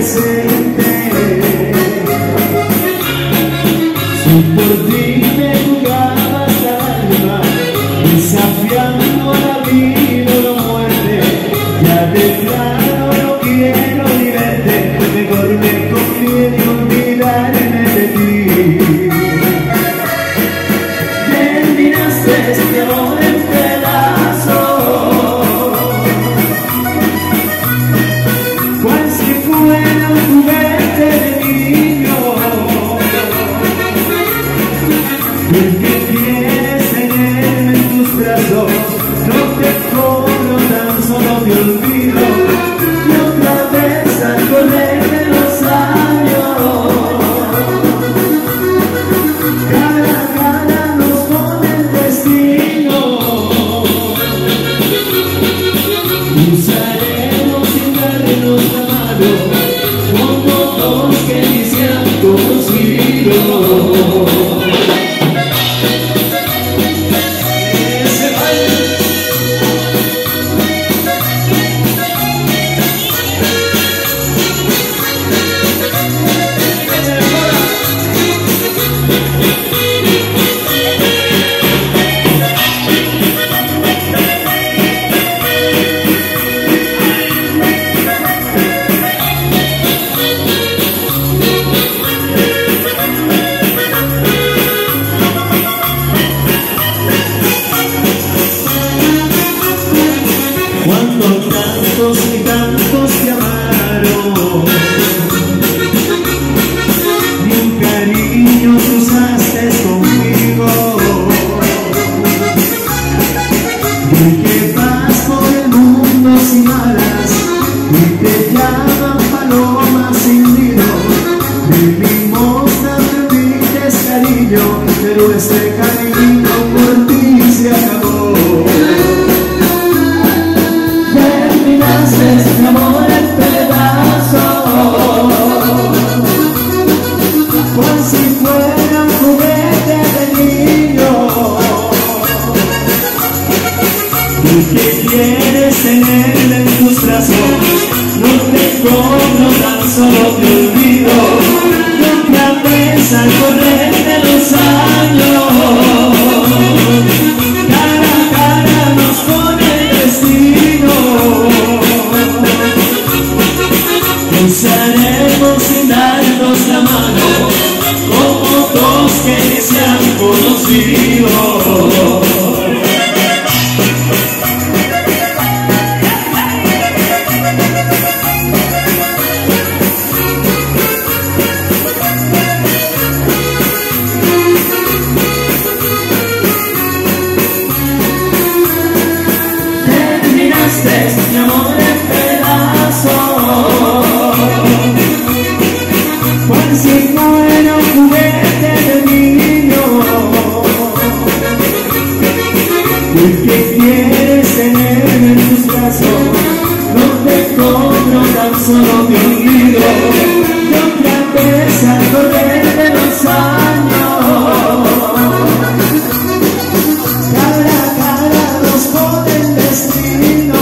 presente. Si por ti me jugabas la alma, desafiando la vida o la muerte, ya de plano no quiero ni verte, mejor me confié en olvidarme de ti. Terminaste este amor en pedazos, cual si fuera un juguete de niño. El que quieres tenerme en tus brazos, no te cobro, tan solo te olvido. Y otra vez a correr de los años, cara a cara nos pone el destino. Cruzaremos sin darnos la mano, como dos que ni se han conocido. Cuando tantos y tantos te amaron, ni un cariño cruzaste conmigo, y que vas por el mundo sin alas y te llaman paloma sin nido. De limosna me pides cariño, pero este cariño por ti se acabó. Este amor en pedazos, cual si fuera un juguete de niño. Y que quieres tenerme en tus brazos, no te cobro, tan solo te olvido. Y otra vez al correr de los años, cara a cara nos pone el destino. Cruzaremos sin darnos la mano, como dos que ni se han conocido. Terminaste mi amor en pedazos, cual si fuera un juguete de niño. El que quieres tenerme en tus brazos, no te cobro, tan solo te olvido. Y otra vez a correr de los años, cara a cara nos pone el destino.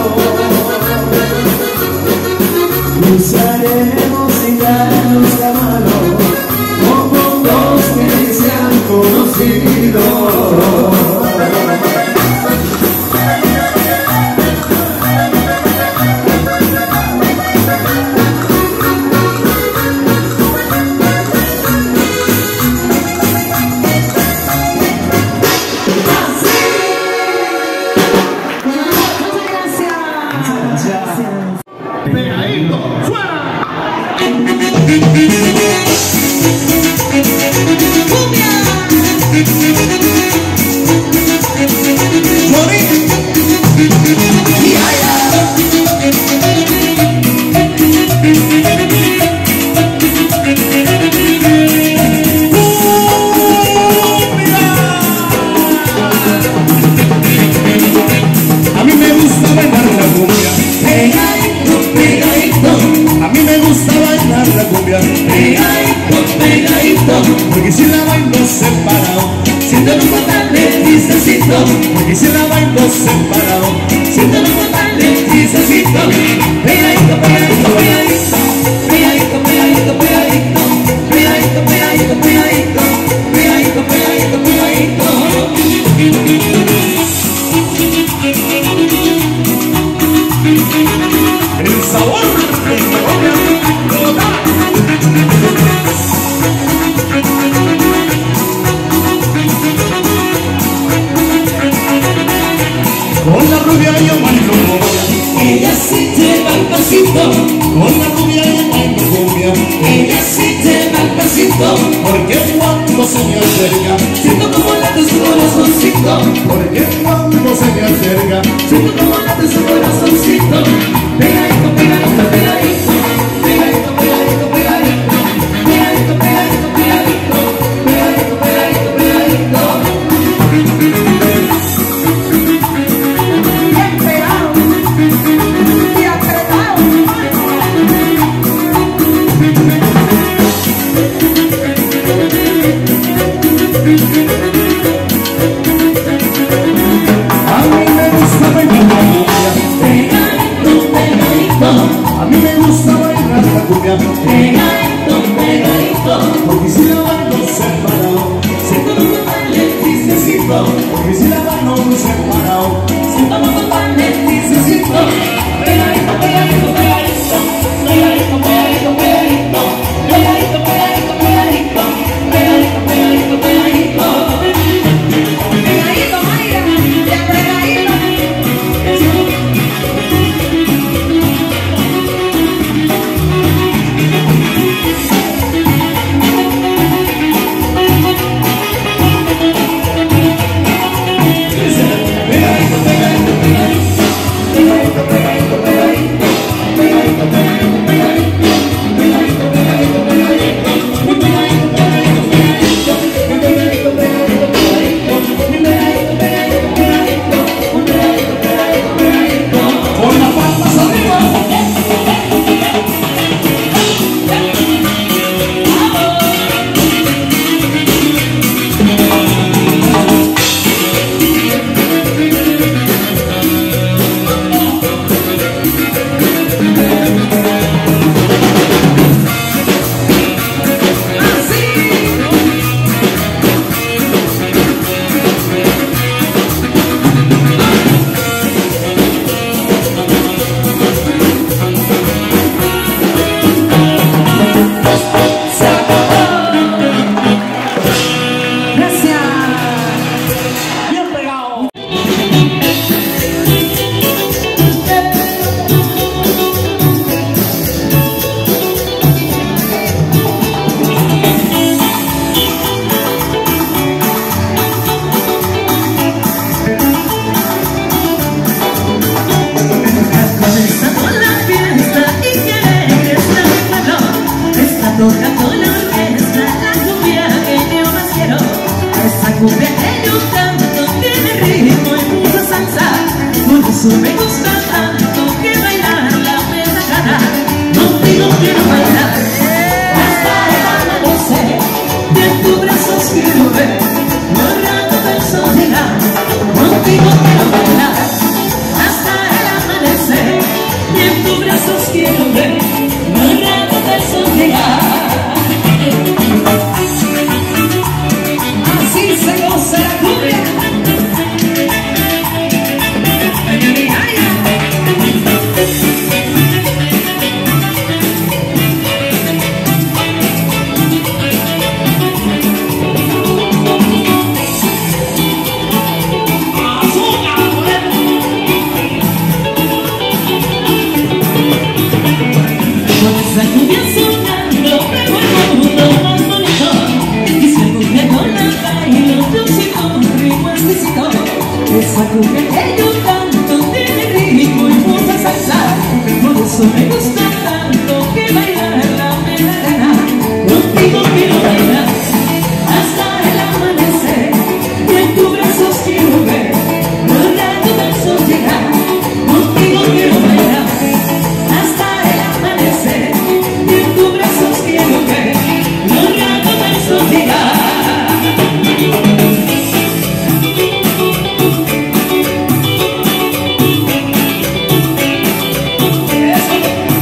Cruzaremos sin darnos la mano, como dos que ni se han conocido. Pegadito, fuera. A mí me gusta bailar la cumbia, pegadito, pegadito. A mí me gusta bailar la cumbia, pegadito, pegadito. Porque si la bailo separado, siento los mortales, necesito. Porque si la bailo separado, siento los mortales, necesito. Pegadito, pegadito, pegadito. ella sí lleva el pasito, porque cuando se me acerca, siento como late su corazoncito, porque cuando se me acerca, siento como late su corazoncito. Pegadito, pegadito, pegadito, pegadito, pegadito, pegadito, pegadito, pegadito, pegadito, pegadito, pegadito, pegadito. Bien pegado y apretado. a mí me gusta bailar la cumbia, Pegadito, pegadito, a mí me gusta bailar la cumbia, pegadito, pegadito. porque si la bailo separado, Siento como pan el tristecito, porque si la bailo separado, siento como pan el tristecito. Pegadito, pegadito, pegadito, pegadito, pegadito, pegadito, pegadito, pegadito, pegadito, pegadito, pegadito, pegadito. Pegadito, Mayra, ya pegadito. con las palmas arriba. Tocando la orquesta, la cumbia que yo más quiero. Esa cumbia que yo canto tiene ritmo y mucha salsa. Por eso me gusta tanto que bailarla me da gana. Contigo quiero bailar hasta el amanecer. De tus brazos quiero ver los ratos del sol llegar. Contigo quiero bailar hasta el amanecer. De tus brazos quiero ver los ratos del sol llegar. Así se goza la cumbia. Ay, ay, con esa cumbia sonando me vuelvo el mundo más bonito. Y si algún día no la bailo, yo siento un ritmo exquisito. Esa cumbia que yo canto tiene ritmo y mucha salsa. Por eso me gusta tanto que bailarla me da gana. Contigo quiero bailar hasta el amanecer. Y en tus brazos quiero ver los ratos del sol llegar. Contigo quiero bailar hasta el amanecer. Y en tus brazos quiero ver los ratos del sol llegar. Eso.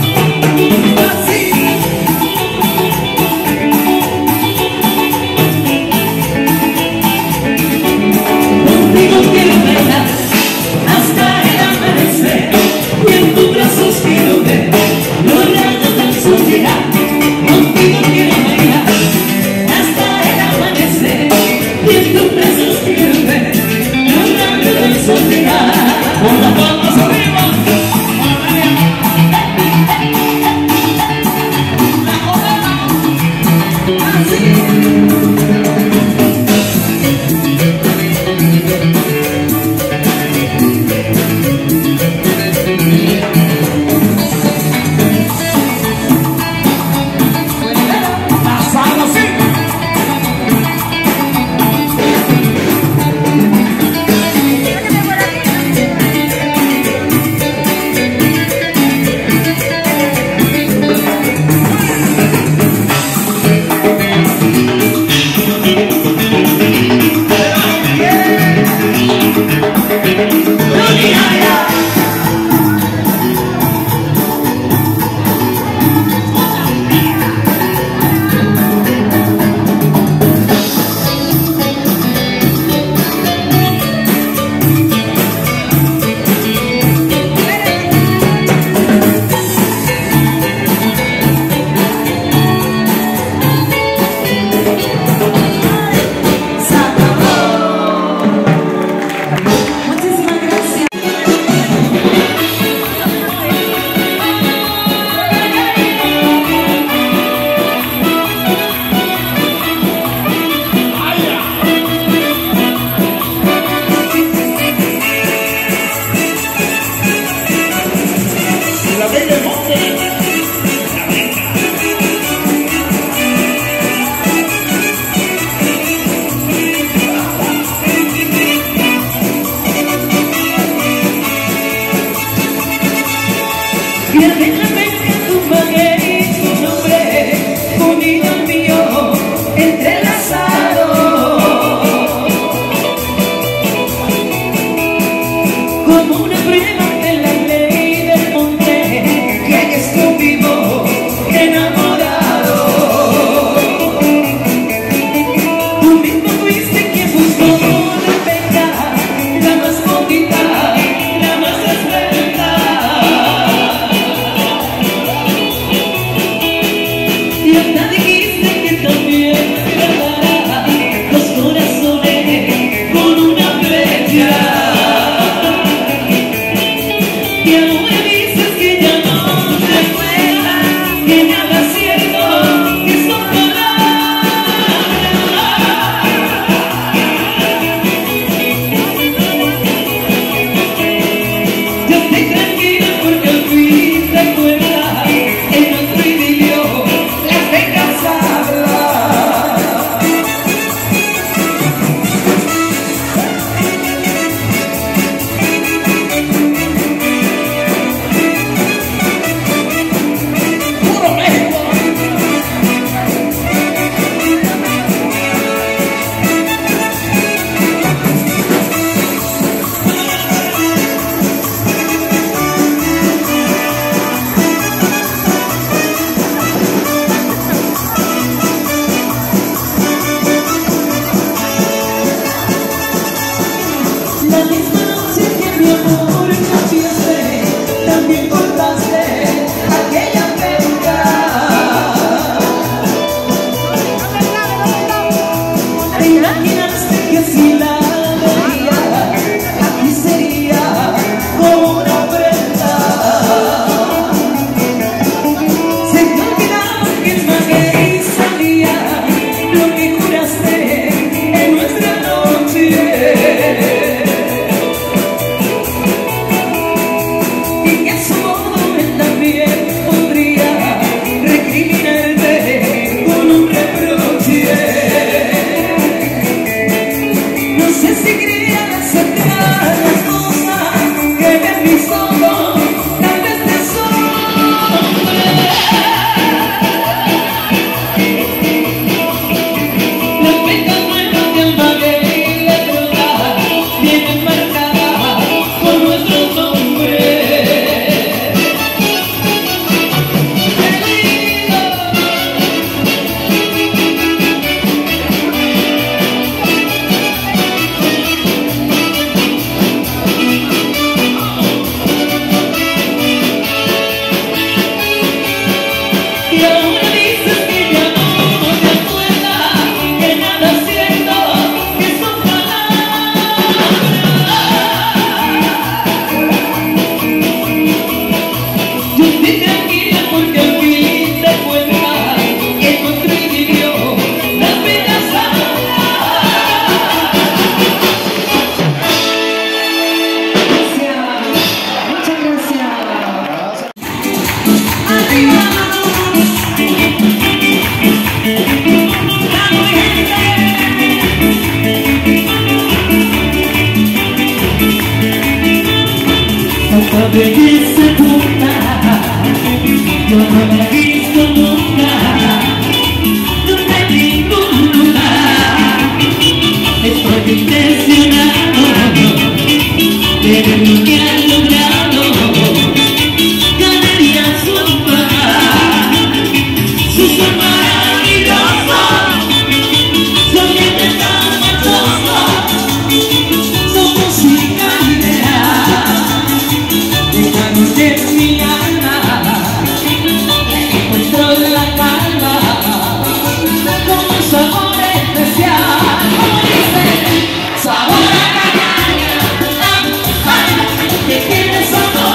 belleza pura, yo no la he visto nunca, nunca en ningún lugar. Estoy impresionado de ver lo que ha logrado. Ganaría su paz, su son maravilloso, son dientes tan machosos, son música ideal. Dejando de mi alma, encuentro la calma, con un sabor especial. Como dice, sabor a caña, que tiene sabor,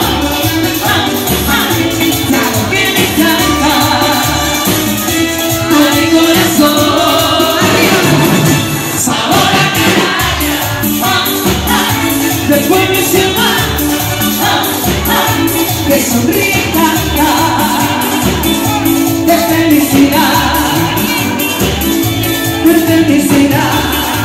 sabor que me encanta a mi corazón. Sabor a caña, de pueblo y ciudad, que sonríe y canta de felicidad, de felicidad.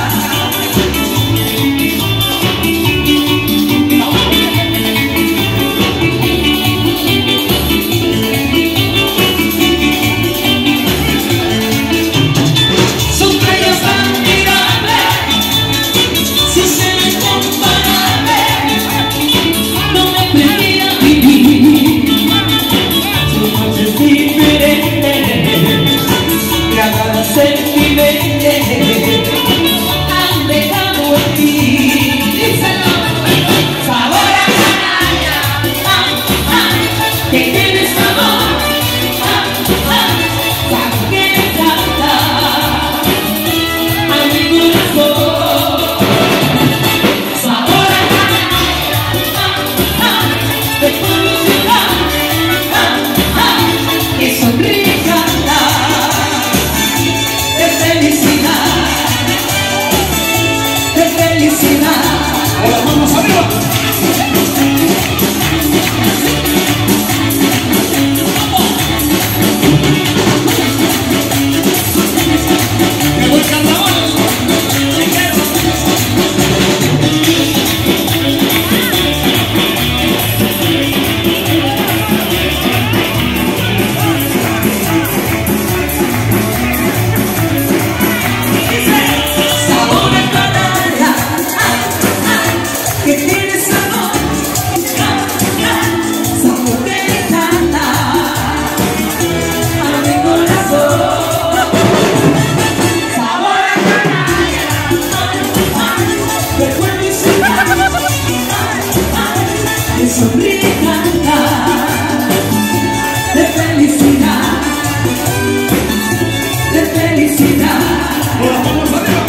Son bellas admirables, si se me comparable, no me aprendí a vivir. Son noches diferentes, grabadas en mi mente, han dejado en ti. Díselo, sabor a canalla, que tiene sabor, sabor que me encanta a mi corazón. Sabor a canalla, de pueblo y ciudad, que sonríe y canta de felicidad, de felicidad. Ahora vamos arriba. ¡Qué buen carnaval! Sabor a canalla, que tiene sabor, sabor que me encanta a mi corazón. Sabor a canalla, de pueblo y ciudad, que sonríe y canta de felicidad, de felicidad. Ahora vamos arriba.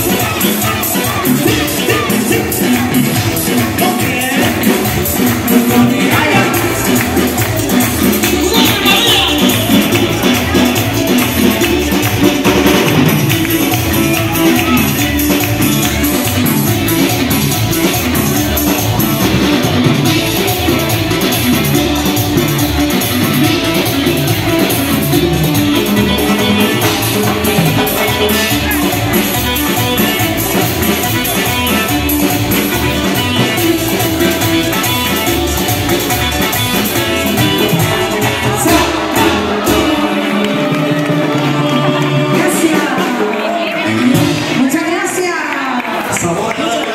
Muchas gracias. Sabor a canalla.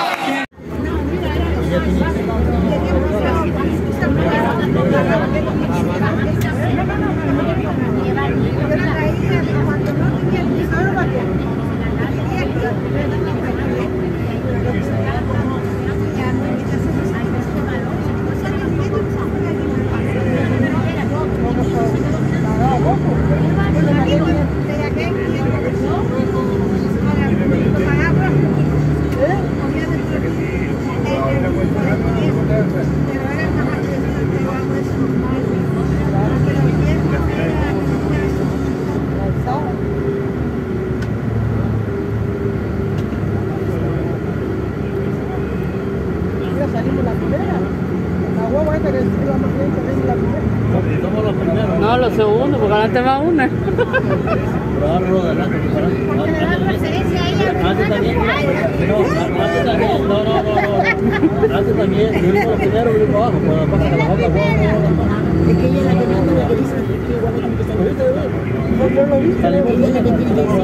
Salimos la primera. La guagua esta que iba más bien salimos la primera. Somos los primeros. No, los segundos, porque adelante va una. Pero agarro de adelante. Porque le da preferencia a ella. Antes también. No, antes también. No. Antes también, yo digo lo primero, yo digo abajo, cuando pasa la boca, Es que ella es la que manda la que dice que igual tiene que estar. Yo lo vi. Ella es la que tiene que decir que igual.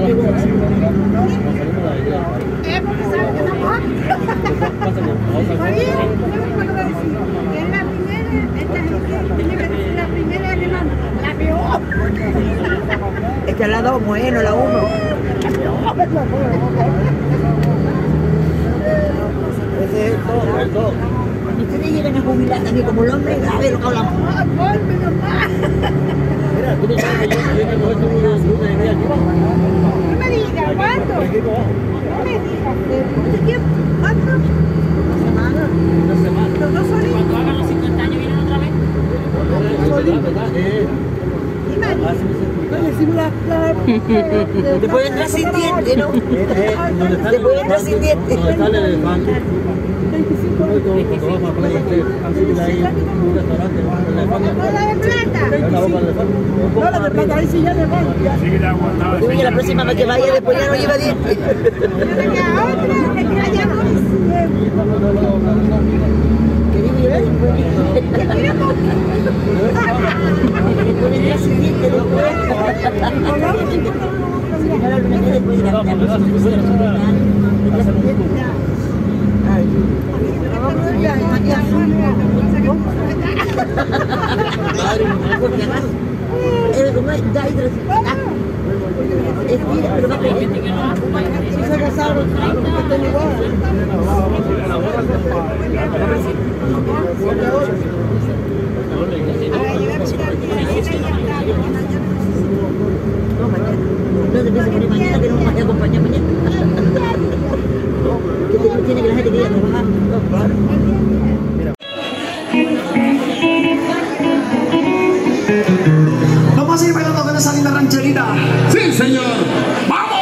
Porque sabe que estamos aquí. Está bien, yo me lo voy a decir. Es la primera, esta gente tiene que decir la primera que manda. La peor. Esta es la 2, bueno, la 1. Ese es todo. Cuando ustedes llegan a jubilar también como los hombres, a ver lo que hablamos. Mira, tú no sabes que yo tengo esto una y media aquí. No me digas, ¿cuánto? No me digas. ¿Cuánto tiempo? ¿Cuánto? Una semana. Los dos solitos. Cuando hagan los 50 años vienen otra vez. ¿Verdad? Y María. Te puede entrar sin dientes, ¿no? Te puede entrar sin dientes. Donde está el elefante. Cuando vamos a playa, así ahí, un restaurante, el elefante. ¿Toda de plata? Es la boca del elefante. No, la de plata, ahí sí ya le van. Uy, la próxima vez que vaya después ya no lleva dientes. Yo tenía otra, que allá no ¿Qué digo yo? que quiero comprar. Te puede entrar sin dientes, ¿no? Ahora lo metes después de la próxima Se casaron, están igual. No te pienses que mañana tenemos que acompañar mañana. Que tiene que la gente que ir a trabajar. No, claro. Vamos a ir bailando con esa linda rancherita. Sí, señor. ¡Vamos!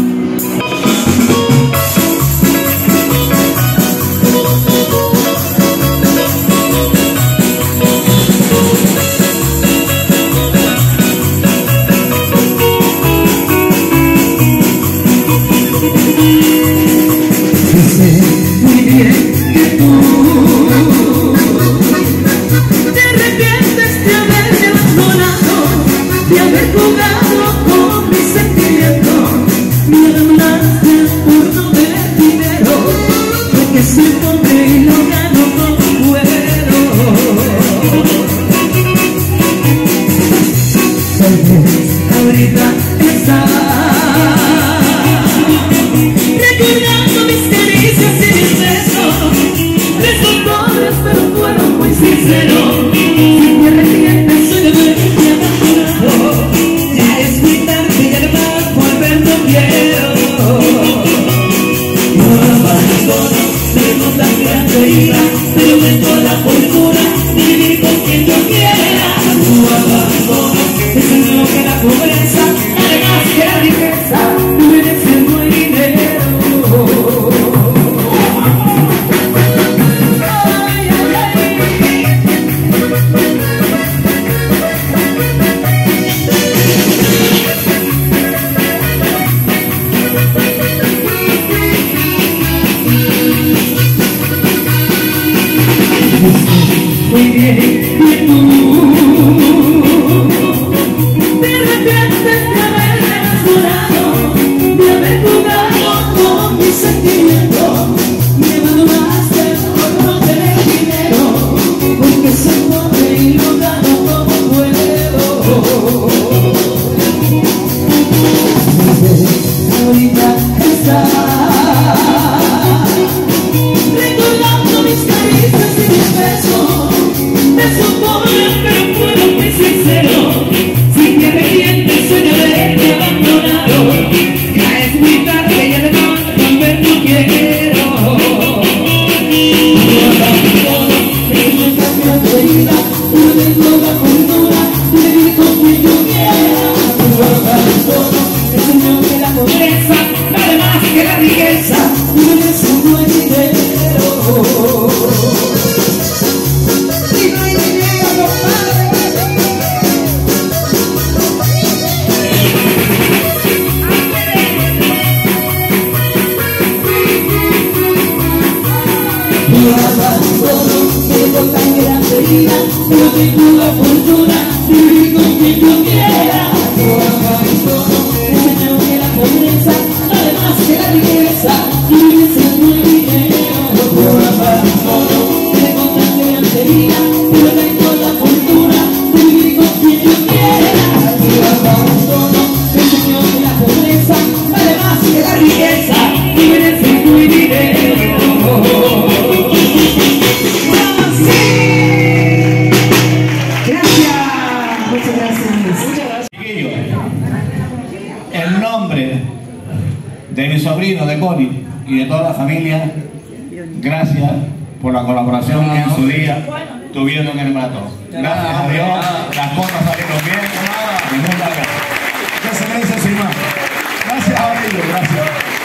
Muy bien que tú te arrepientes de haberme abandonado, de haber jugado con mis sentimientos, me hablaste por no ver dinero, porque soy pobre y lo gano como puedo. Tal vez ahorita estás recordando mis caricias y mis besos, besos pobres pero fueron muy sinceros. Si te arrepientes soy de haberte abandonado, ya es muy tarde y además volver no quiero. No abandono, tenemos la gran herida, pero tengo la fortuna de vivir con quien yo quiera. No abandono, es el mío que la pobreza, además que la riqueza, merece muy dinero. Muy bien, y tú te arrepientes de haberme enamorado, de haber jugado con mis sentimientos, me abandonaste por no tener dinero, porque soy pobre y lo gano como puedo. Ahorita estás recordando mis caricias y mis besos, besos pobres pero fueron muy sinceros. Si te arrepientes soy de haberte abandonado, ya es muy tarde y además volver no quiero. No abandono, es nuestra gran herida, no tengo la fortuna de vivir con quien yo quiera. No abandono, es el mío que la pobreza, además que la riqueza, merece un buen dinero. Y no hay dinero, compadre. No el nombre de mi sobrino, de Connie, y de toda la familia, gracias por la colaboración que en su día tuvieron en el maratón. Gracias a Dios, las cosas salieron bien. Y muchas gracias. ¿Qué se merece sin más? Gracias a ellos, gracias.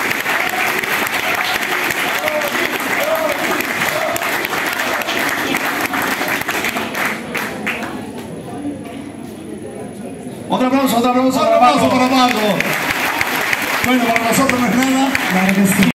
Otro aplauso para Paco. Bueno, para nosotros no es nada. Claro que sí.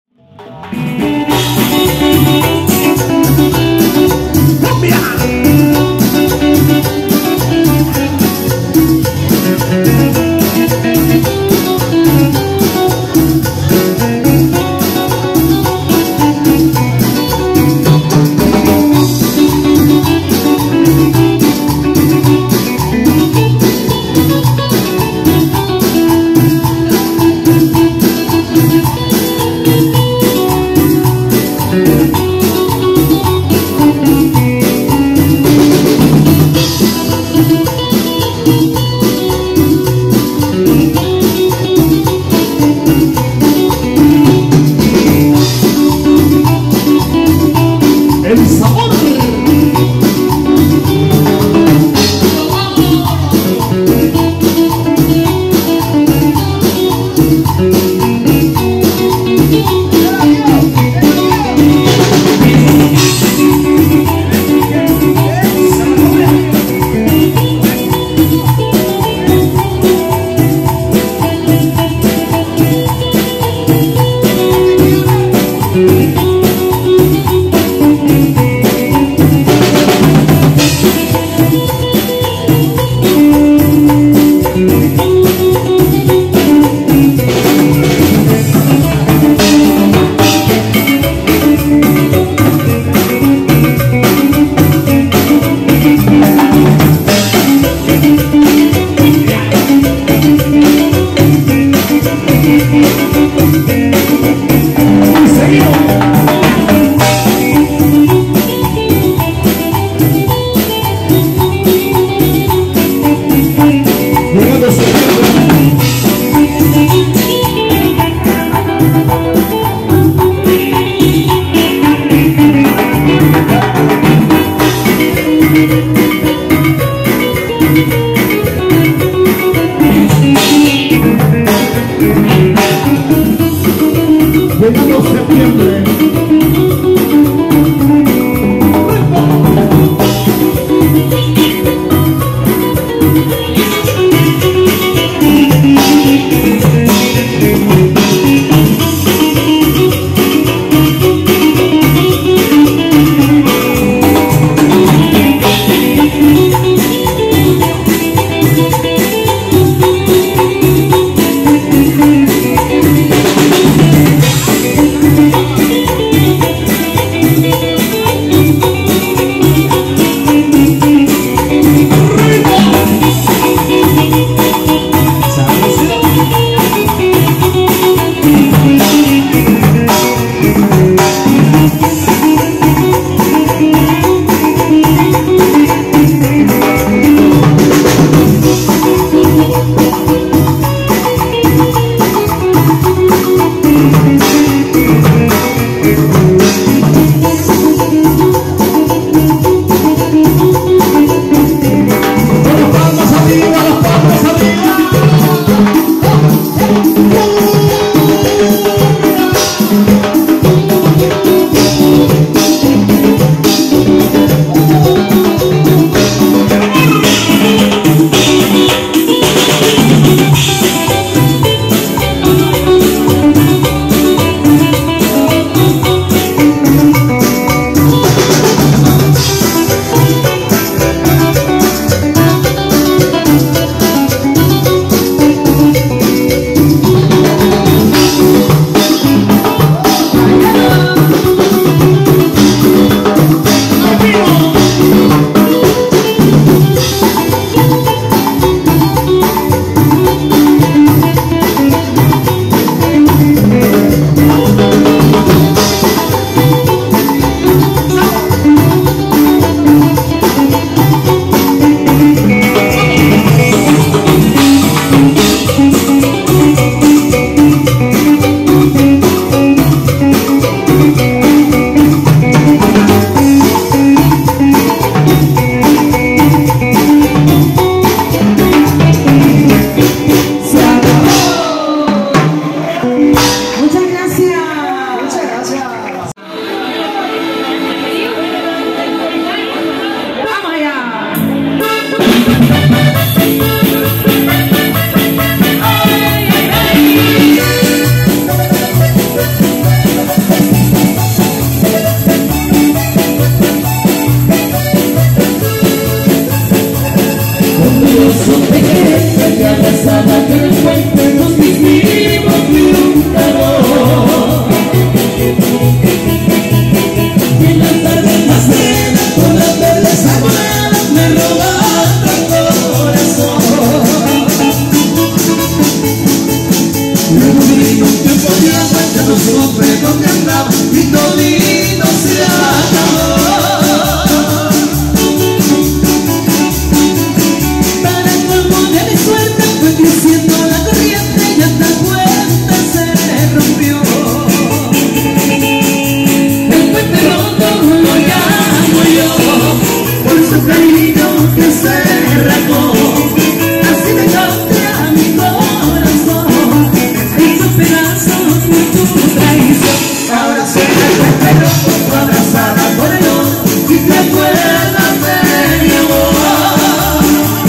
que se rasgó. Así me cambia mi corazón, hizo pedazos por tu traición. Ahora se me espero, abrazada por el otro, y te acuerdas de mi amor.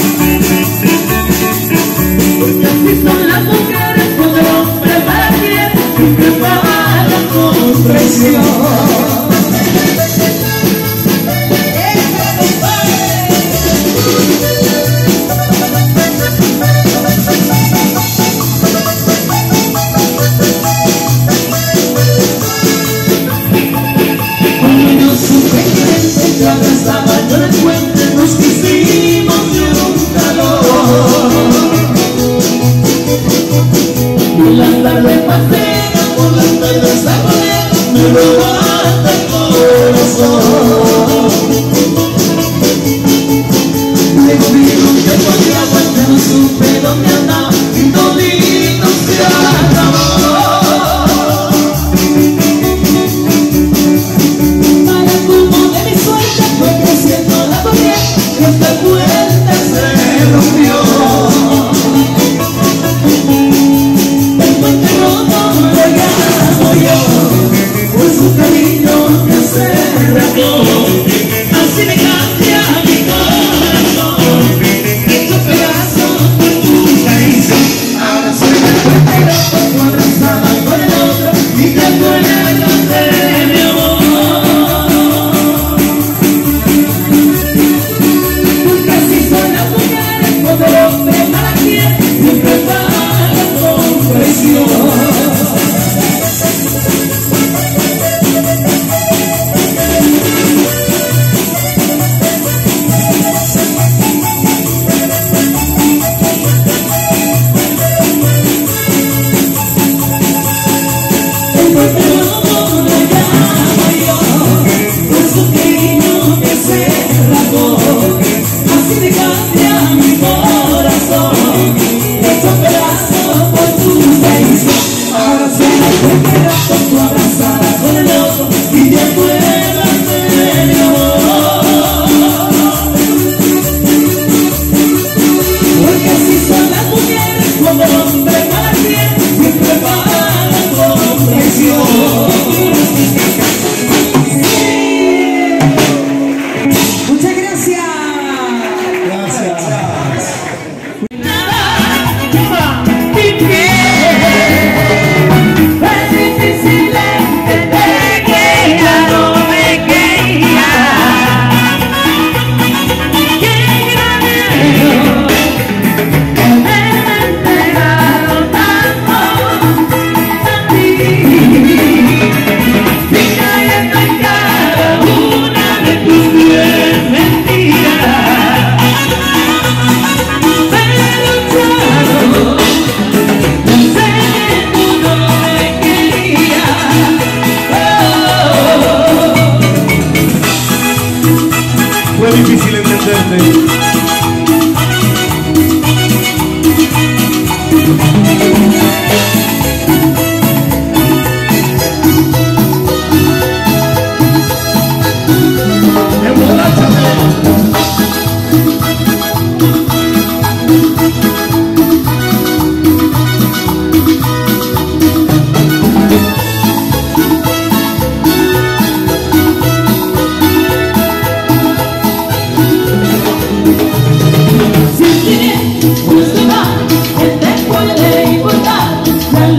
Porque así son las mujeres cuando el hombre para quiere y prepara con traición. Abrazaba yo el puente, nos quisimos de un calor. Y la tarde pasea, por la tarde sabanera, me levanta el corazón. Le digo que podía aguantar, no supe dónde andaba, y todito se acabó. Esta puerta se rompió. El puente roto lo llamo yo, por su cariño que se rasgó. Así me cambia mi corazón, hecho pedazos por tu traición. Ahora soy el puente roto, tú abrazada con el otro, y te acuerdas de mi amor. Cuando el hombre para quiere, siempre paga con traición. El puente roto lo llamo yo, por su cariño que se rasgó. Así me cambia mi corazón, hecho pedazo por tu traición. Ahora se me puente roto, tú abrazada con el otro, y te acuerdas de mi amor. Porque así son las mujeres, cuando el hombre para quiere, siempre pagan con traición. Muchas gracias. Fue difícil entenderte. Pues te va, que te puede importar.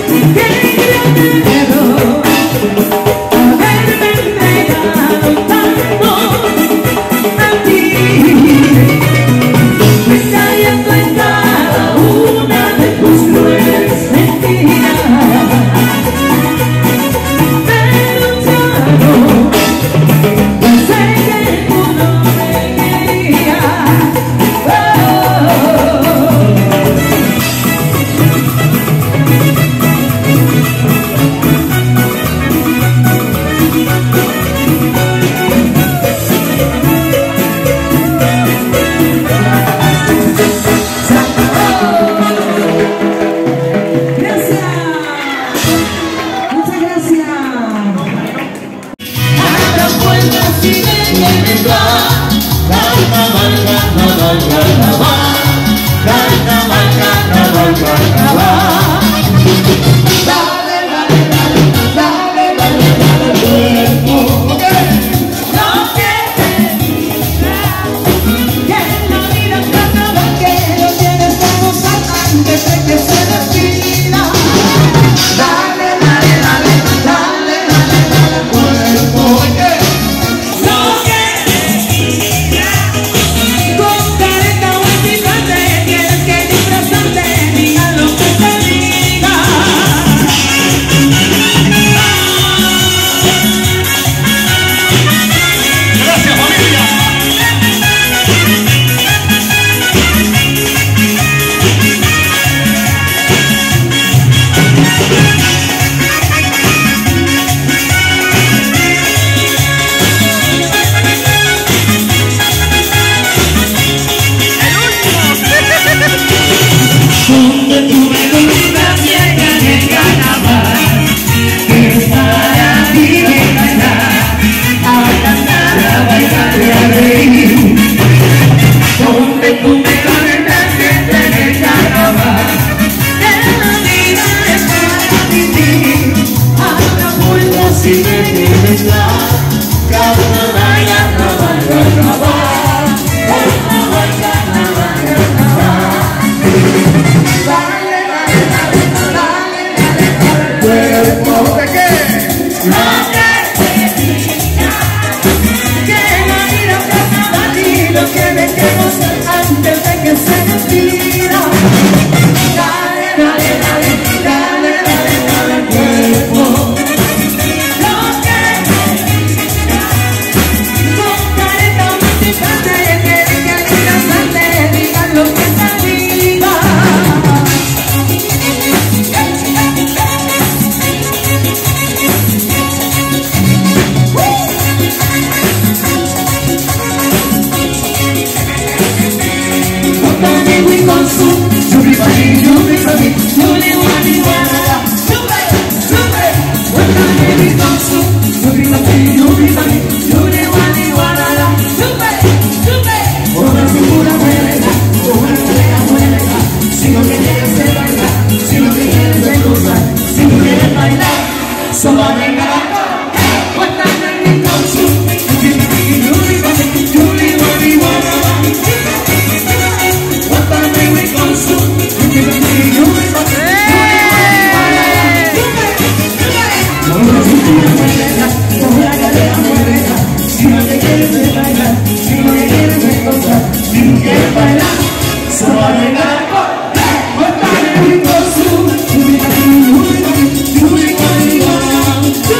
Suave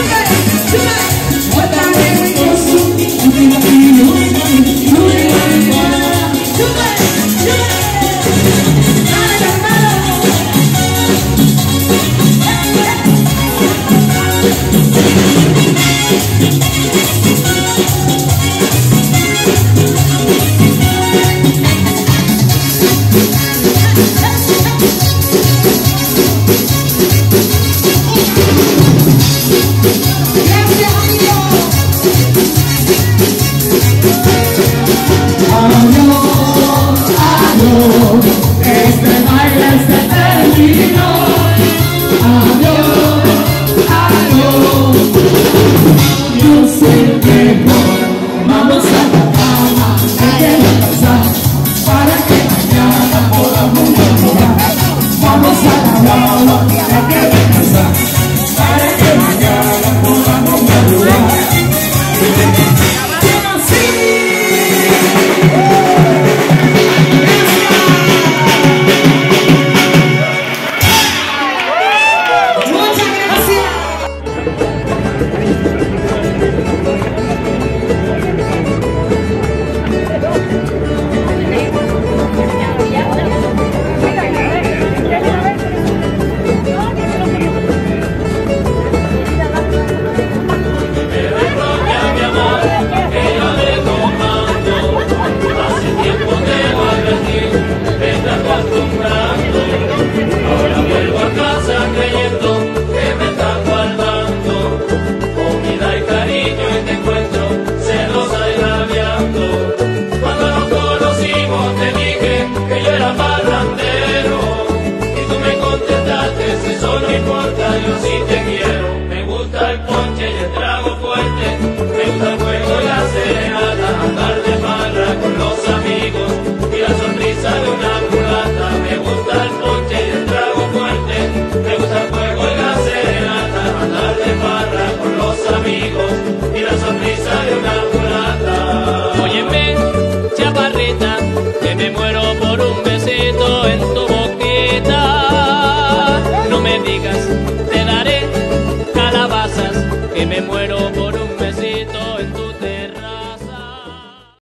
importa, yo sí te quiero. Me gusta el ponche y el trago fuerte, me gusta el juego y la serenata, andar de farra con los amigos y la sonrisa de una mulata. Me gusta el ponche y el trago fuerte, me gusta el juego y la serenata, andar de farra con los amigos y la sonrisa de una mulata. Óyeme, chaparrita, que me muero por un besito en tu boquita. No me digas, te daré calabazas, que me muero